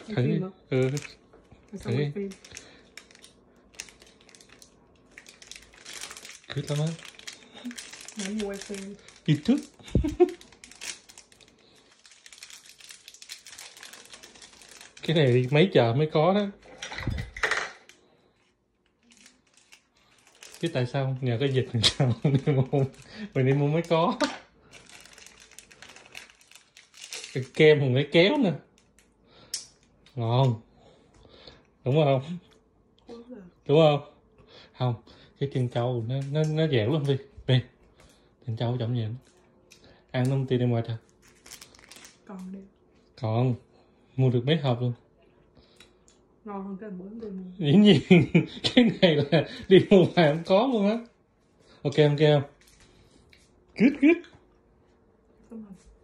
Thử đi. Ừ. Thử đi. Cứ lắm á. Mày mua wifi. YouTube. Cái này mấy chờ mới có đó. Chứ tại sao nhờ cái dịch sao mình đi mua mới có. Cái kem còn phải kéo nè. Ngon. Đúng không? Đúng không? Không, cái chân trâu nó dẻo lắm đi. Đi. Chân trâu chậm nhẹ. Ăn nó ti đi ngoài thôi. Còn đi. Còn mua được mấy hộp luôn. Ngon hơn cái bữa đi mua. Dĩ nhiên cái này là đi mua ngoài không có luôn á. Ok không? Good. Đúng không?